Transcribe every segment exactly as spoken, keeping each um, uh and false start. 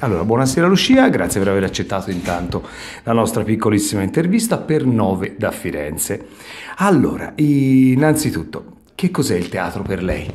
Allora, buonasera Lucia, grazie per aver accettato intanto la nostra piccolissima intervista per Nove da Firenze. Allora, innanzitutto, che cos'è il teatro per lei?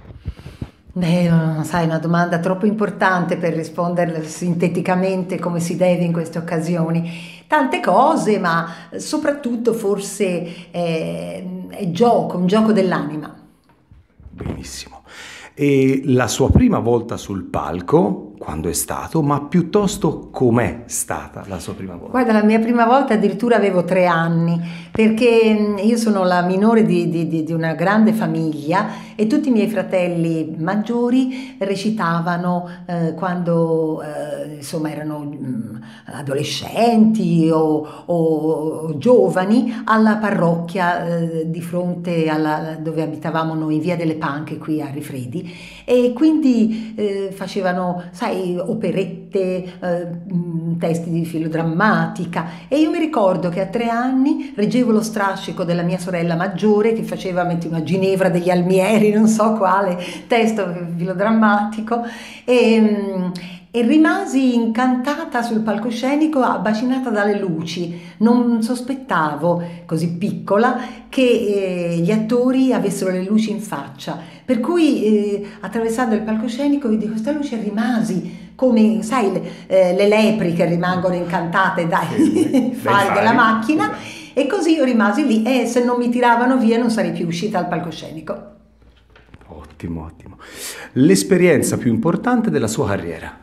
Beh, sai, è una domanda troppo importante per risponderla sinteticamente come si deve in queste occasioni. Tante cose, ma soprattutto forse è, è gioco, un gioco dell'anima. Benissimo. E la sua prima volta sul palco, quando è stato, ma piuttosto com'è stata la sua prima volta? Guarda, la mia prima volta addirittura avevo tre anni, perché io sono la minore di, di, di una grande famiglia e tutti i miei fratelli maggiori recitavano eh, quando eh, insomma erano mh, adolescenti o, o giovani alla parrocchia eh, di fronte alla, dove abitavamo noi, in Via delle Panche qui a Rifredi, e quindi eh, facevano, sai, operette, eh, testi di filodrammatica, e io mi ricordo che a tre anni reggevo lo strascico della mia sorella maggiore che faceva, metti, una Ginevra degli Almieri, non so quale testo filodrammatico, e, e rimasi incantata sul palcoscenico, abbacinata dalle luci. Non sospettavo, così piccola, che eh, gli attori avessero le luci in faccia, per cui eh, attraversando il palcoscenico vidi questa luce e rimasi come, sai, le, eh, le lepri che rimangono incantate dai fari della macchina, e così io rimasi lì, e se non mi tiravano via non sarei più uscita dal palcoscenico. Ottimo, ottimo. L'esperienza più importante della sua carriera?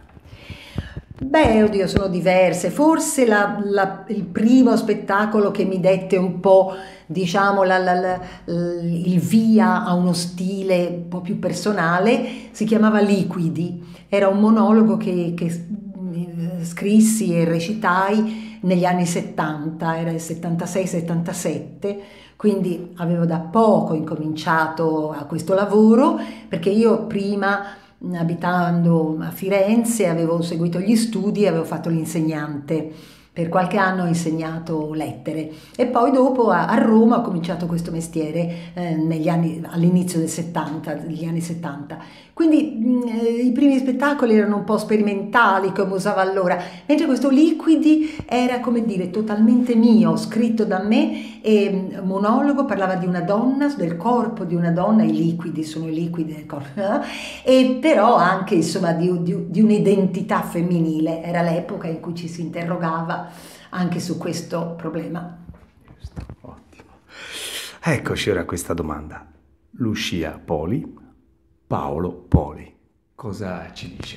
Beh, oddio, sono diverse. Forse la, la, il primo spettacolo che mi dette un po', diciamo, la, la, la, il via a uno stile un po' più personale si chiamava Liquidi. Era un monologo che, che scrissi e recitai negli anni settanta, era il settantasei settantasette, quindi avevo da poco incominciato a questo lavoro, perché io prima, abitando a Firenze, avevo seguito gli studi e avevo fatto l'insegnante. Per qualche anno ho insegnato lettere e poi dopo a, a Roma ho cominciato questo mestiere eh, negli anni, all'inizio del settanta, degli anni settanta. Quindi mh, i primi spettacoli erano un po' sperimentali, come usavo allora, mentre questo Liquidi era, come dire, totalmente mio, scritto da me, e monologo, parlava di una donna, del corpo di una donna, i liquidi sono i liquidi del corpo, eh? E però anche, insomma, di, di, di un'identità femminile. Era l'epoca in cui ci si interrogava anche su questo problema. Giusto, ottimo. Eccoci ora a questa domanda. Lucia Poli, Paolo Poli, cosa ci dice?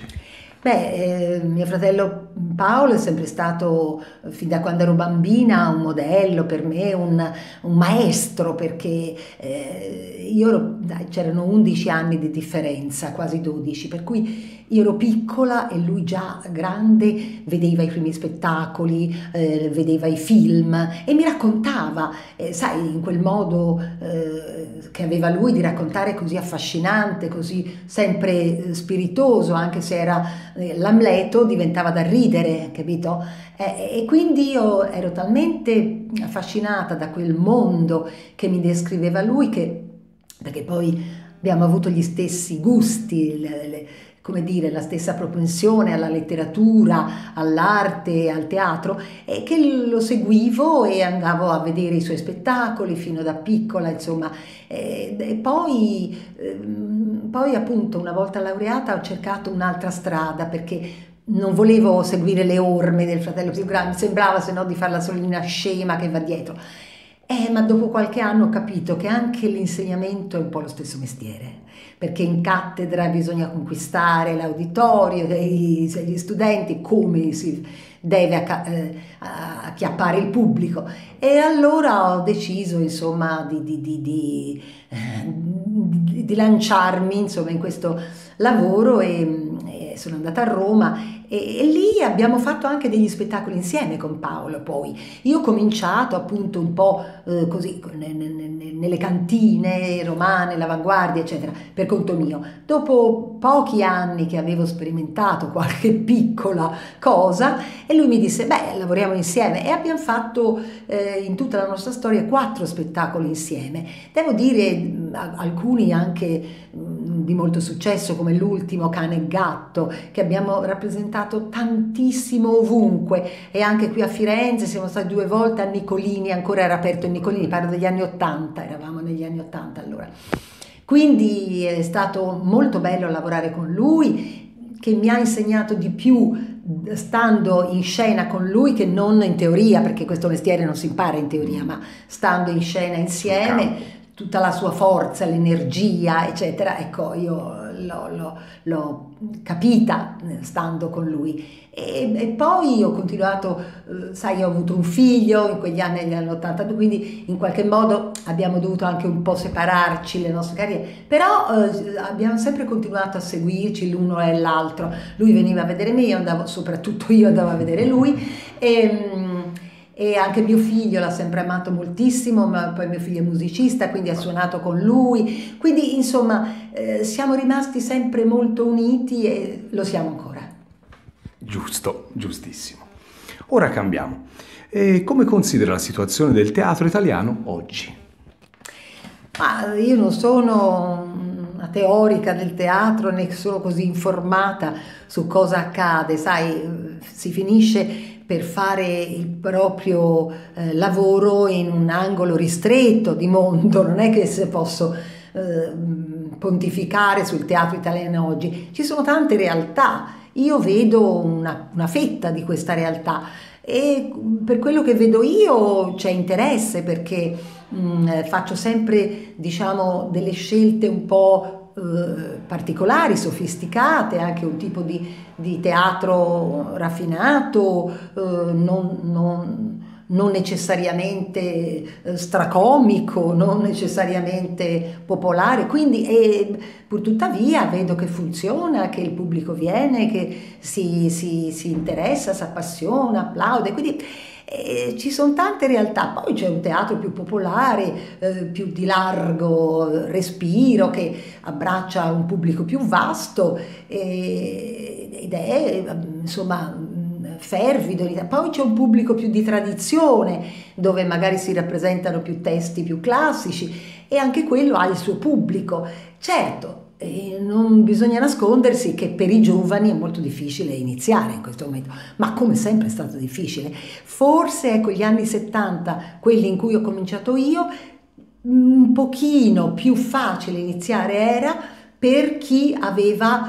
Beh, eh, mio fratello Paolo è sempre stato, fin da quando ero bambina, un modello per me, un, un maestro, perché eh, io ero, dai, c'erano undici anni di differenza, quasi dodici, per cui io ero piccola e lui già grande vedeva i primi spettacoli, eh, vedeva i film e mi raccontava, eh, sai, in quel modo eh, che aveva lui di raccontare, così affascinante, così sempre spiritoso, anche se era eh, l'Amleto, diventava da ridere, capito? Eh, e quindi io ero talmente affascinata da quel mondo che mi descriveva lui, che, perché poi abbiamo avuto gli stessi gusti, le, le, come dire, la stessa propensione alla letteratura, all'arte, al teatro, e che lo seguivo e andavo a vedere i suoi spettacoli fino da piccola, insomma. E, e poi, ehm, poi appunto una volta laureata ho cercato un'altra strada, perché non volevo seguire le orme del fratello più grande, mi sembrava se no di fare la solina scema che va dietro. Eh, ma dopo qualche anno ho capito che anche l'insegnamento è un po' lo stesso mestiere, perché in cattedra bisogna conquistare l'auditorio, gli studenti, come si deve acchiappare il pubblico. E allora ho deciso, insomma, di, di, di, di, di, di lanciarmi, insomma, in questo lavoro, e, e sono andata a Roma. E, e lì abbiamo fatto anche degli spettacoli insieme con Paolo. Poi io ho cominciato appunto un po' eh, così ne, ne, nelle cantine romane, l'avanguardia, eccetera, per conto mio. Dopo pochi anni che avevo sperimentato qualche piccola cosa, e lui mi disse: beh, lavoriamo insieme, e abbiamo fatto eh, in tutta la nostra storia quattro spettacoli insieme. Devo dire, alcuni anche mh, di molto successo, come l'ultimo Cane e Gatto, che abbiamo rappresentato tantissimo ovunque, e anche qui a Firenze siamo stati due volte a Nicolini, ancora era aperto il Nicolini, parlo degli anni ottanta, eravamo negli anni ottanta allora. Quindi è stato molto bello lavorare con lui, che mi ha insegnato di più stando in scena con lui che non in teoria, perché questo mestiere non si impara in teoria, ma stando in scena insieme, tutta la sua forza, l'energia, eccetera. Ecco, io l'ho, l'ho, l'ho capita stando con lui. E, e poi ho continuato, eh, sai, ho avuto un figlio in quegli anni, negli anni ottantadue, quindi in qualche modo abbiamo dovuto anche un po' separarci le nostre carriere, però eh, abbiamo sempre continuato a seguirci l'uno e l'altro. Lui veniva a vedere me, io andavo, soprattutto io andavo a vedere lui, e, e anche mio figlio l'ha sempre amato moltissimo, ma poi mio figlio è musicista, quindi ha suonato con lui, quindi insomma eh, siamo rimasti sempre molto uniti e lo siamo ancora. Giusto, giustissimo. Ora cambiamo. E come considera la situazione del teatro italiano oggi? Ma io non sono una teorica del teatro, né sono così informata su cosa accade, sai, si finisce per fare il proprio eh, lavoro in un angolo ristretto di mondo, non è che se posso eh, pontificare sul teatro italiano oggi, ci sono tante realtà. Io vedo una, una fetta di questa realtà e per quello che vedo io c'è interesse, perché mh, faccio sempre, diciamo, delle scelte un po' eh, particolari, sofisticate, anche un tipo di, di teatro raffinato, eh, non, non non necessariamente eh, stracomico, non necessariamente popolare, quindi eh, pur tuttavia vedo che funziona, che il pubblico viene, che si, si, si interessa, si appassiona, applaude, quindi eh, ci sono tante realtà. Poi c'è un teatro più popolare, eh, più di largo respiro, che abbraccia un pubblico più vasto eh, ed è insomma fervido. Poi c'è un pubblico più di tradizione, dove magari si rappresentano più testi più classici, e anche quello ha il suo pubblico. Certo, eh, non bisogna nascondersi che per i giovani è molto difficile iniziare in questo momento, ma come sempre è stato difficile. Forse ecco gli anni settanta, quelli in cui ho cominciato io, un pochino più facile iniziare era per chi aveva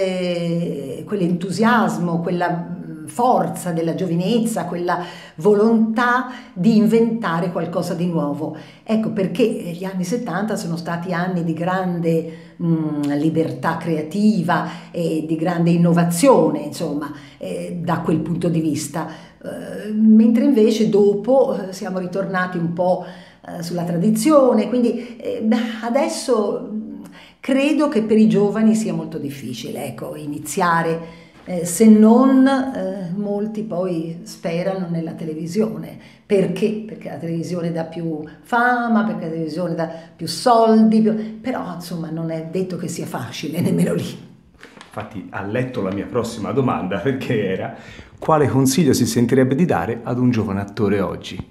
eh, quell'entusiasmo, quella forza della giovinezza, quella volontà di inventare qualcosa di nuovo. Ecco perché gli anni settanta sono stati anni di grande mh, libertà creativa e di grande innovazione, insomma, eh, da quel punto di vista. Eh, mentre invece dopo eh, siamo ritornati un po' eh, sulla tradizione, quindi eh, adesso credo che per i giovani sia molto difficile, ecco, iniziare. Eh, se non eh, molti poi sperano nella televisione. Perché? Perché la televisione dà più fama, perché la televisione dà più soldi, più... però insomma non è detto che sia facile nemmeno lì. Infatti ha letto la mia prossima domanda, perché era: quale consiglio si sentirebbe di dare ad un giovane attore oggi?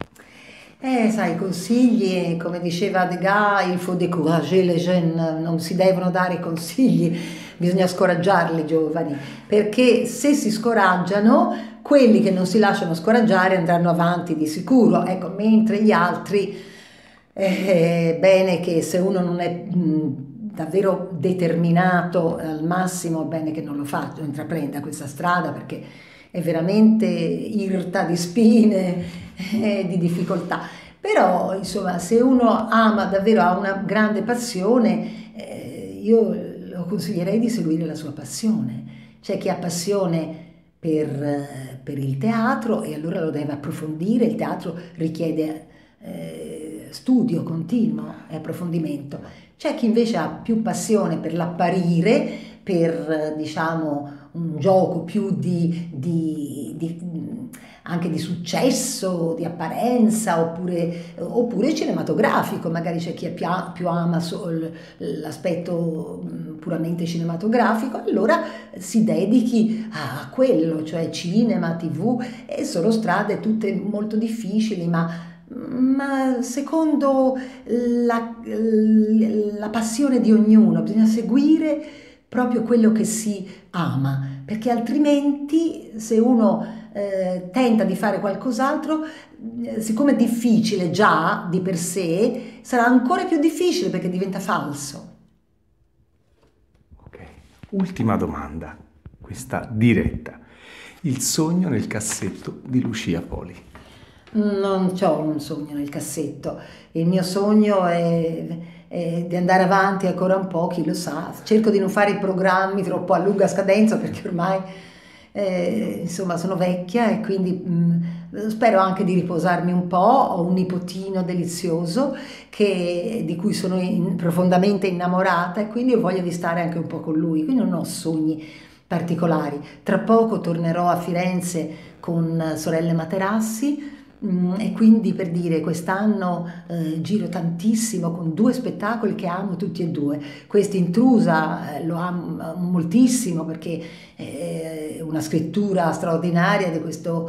Eh, sai, consigli, come diceva Degas, il faut décourager les jeunes, non si devono dare consigli, bisogna scoraggiarli i giovani, perché se si scoraggiano, quelli che non si lasciano scoraggiare andranno avanti di sicuro, ecco, mentre gli altri, è bene che se uno non è mh, davvero determinato al massimo, è bene che non lo faccia, non intraprenda questa strada, perché è veramente irta di spine e di difficoltà. Però insomma, se uno ama davvero, ha una grande passione, eh, io lo consiglierei di seguire la sua passione. C'è chi ha passione per, per il teatro e allora lo deve approfondire, il teatro richiede eh, studio continuo e approfondimento. C'è chi invece ha più passione per l'apparire, per diciamo un gioco più di, di, di, anche di successo, di apparenza, oppure, oppure cinematografico, magari c'è chi più, più ama l'aspetto puramente cinematografico, allora si dedichi a quello, cioè cinema, tivù, e sono strade tutte molto difficili, ma ma secondo la, la passione di ognuno, bisogna seguire proprio quello che si ama, perché altrimenti se uno eh, tenta di fare qualcos'altro, eh, siccome è difficile già di per sé, sarà ancora più difficile perché diventa falso. Ok, ultima domanda, questa diretta. Il sogno nel cassetto di Lucia Poli. Non ho un sogno nel cassetto, il mio sogno è, è di andare avanti ancora un po', chi lo sa. Cerco di non fare i programmi troppo a lunga scadenza perché ormai eh, insomma sono vecchia e quindi mh, spero anche di riposarmi un po'. Ho un nipotino delizioso che, di cui sono in, profondamente innamorata e quindi ho voglia di stare anche un po' con lui, quindi non ho sogni particolari. Tra poco tornerò a Firenze con Sorelle Materassi. Mm, E quindi per dire, quest'anno eh, giro tantissimo con due spettacoli che amo tutti e due. Questo Intrusa eh, lo amo moltissimo perché è una scrittura straordinaria di questo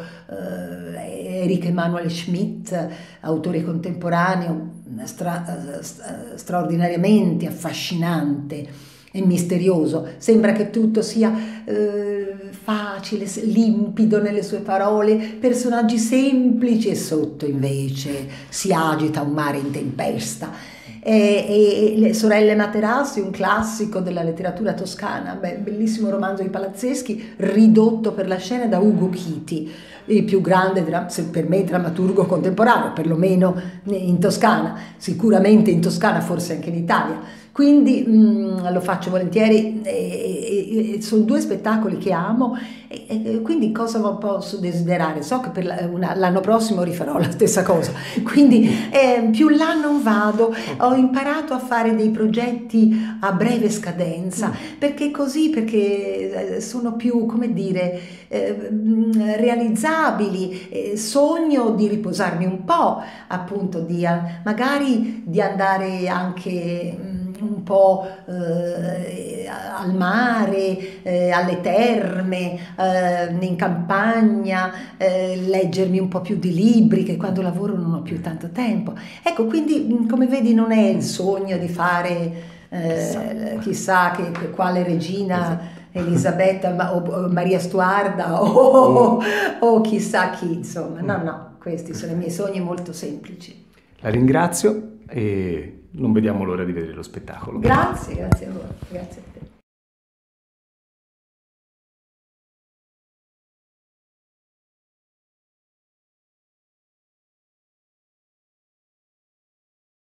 eh, Erich Emanuel Schmidt, autore contemporaneo, stra- stra- straordinariamente affascinante e misterioso. Sembra che tutto sia eh, facile, limpido nelle sue parole, personaggi semplici e sotto invece si agita un mare in tempesta. E, e Le Sorelle Materassi, un classico della letteratura toscana, beh, bellissimo romanzo di Palazzeschi, ridotto per la scena da Ugo Chiti, il più grande per me drammaturgo contemporaneo, perlomeno in Toscana, sicuramente in Toscana, forse anche in Italia. Quindi mh, lo faccio volentieri, e, e, e sono due spettacoli che amo e, e quindi cosa posso desiderare? So che per la, una, l'anno prossimo rifarò la stessa cosa, quindi eh, più là non vado. Ho imparato a fare dei progetti a breve scadenza, perché così, perché sono più, come dire, eh, realizzabili. Eh, sogno di riposarmi un po', appunto, di, magari di andare anche un po' eh, al mare, eh, alle terme, eh, in campagna, eh, leggermi un po' più di libri, che quando lavoro non ho più tanto tempo. Ecco, quindi come vedi non è il sogno di fare eh, chissà che, che quale regina Elisabetta o, o Maria Stuarda o, o chissà chi, insomma. No, no, questi sono i miei sogni molto semplici. La ringrazio e non vediamo l'ora di vedere lo spettacolo. Grazie, grazie a voi, grazie a te.